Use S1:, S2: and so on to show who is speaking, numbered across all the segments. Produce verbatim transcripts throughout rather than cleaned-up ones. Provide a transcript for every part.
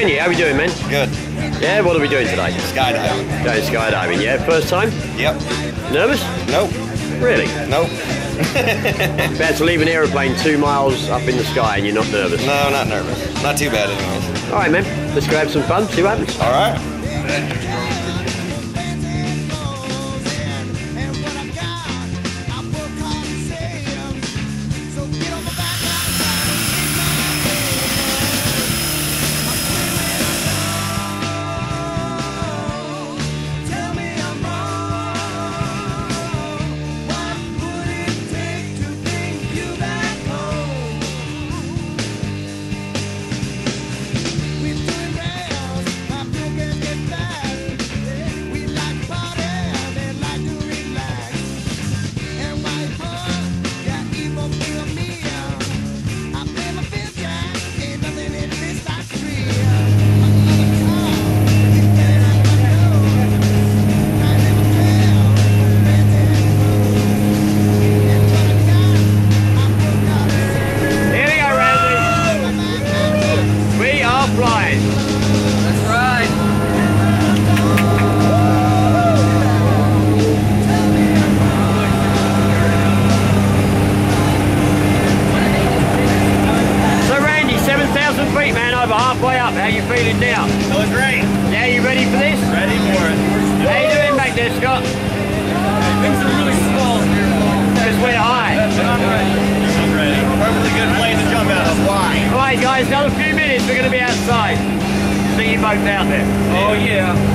S1: Randy, how are we doing, man?
S2: Good.
S1: Yeah, what are we doing today?
S2: Skydiving.
S1: Going skydiving, yeah? First time?
S2: Yep.
S1: Nervous?
S2: Nope.
S1: Really?
S2: Nope.
S1: About to leave an aeroplane two miles up in the sky and you're not nervous?
S2: No, not nervous. Not too bad anyways.
S1: All right, man. Let's go have some fun, see what happens.
S2: All right.
S3: Halfway up, how you feeling now?
S4: Feeling great.
S3: Yeah, you ready for this?
S4: Ready for it.
S3: How you doing back there, Scott?
S4: Things are really small here.
S3: Because we're high.
S4: I'm ready. I'm ready. Perfectly good plane to jump out of. Why?
S3: Alright guys, another few minutes, we're going to be outside. See you both out there.
S4: Oh yeah.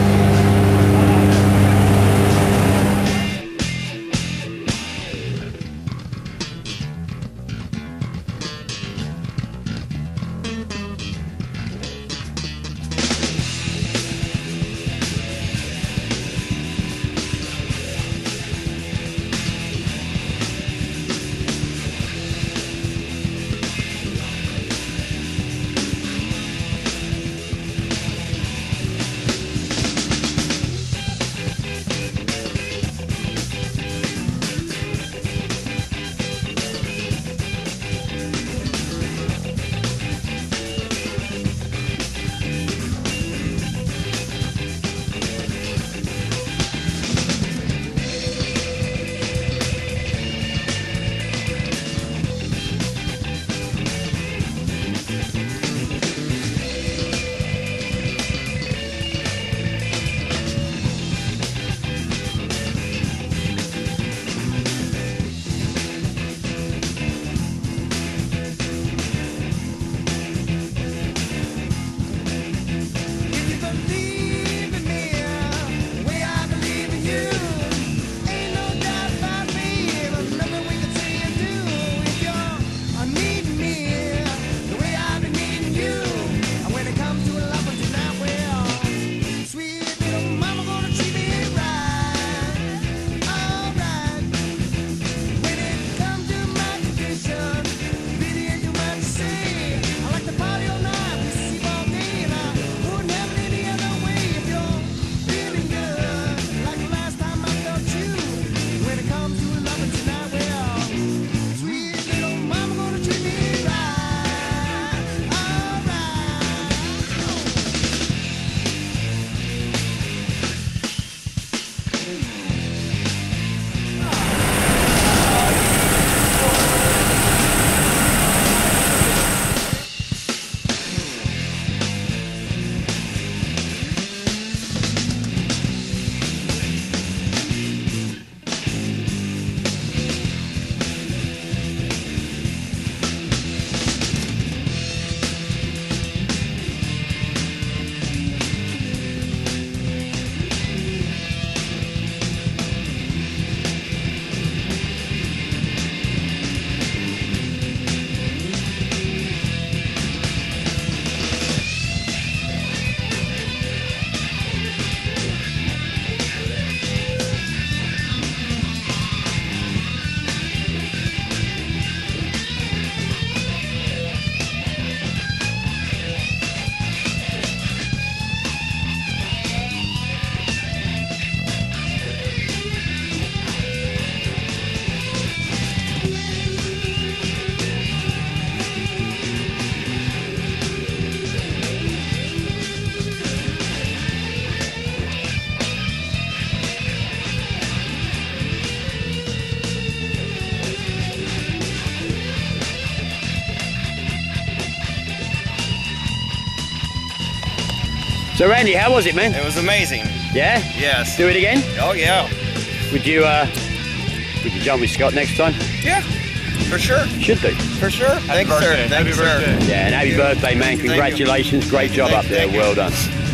S1: So Randy, how was it, man?
S2: It was amazing.
S1: Yeah?
S2: Yes.
S1: Do it again?
S2: Oh yeah.
S1: Would you uh would you jump with Scott next time?
S2: Yeah. For sure.
S1: Should do.
S2: For sure. Thanks, sir. Thank
S4: Happy
S2: you, sir.
S4: birthday.
S1: Yeah, and happy birthday, man. Congratulations. Great job
S2: Thank
S1: up there.
S2: you.
S1: Well done.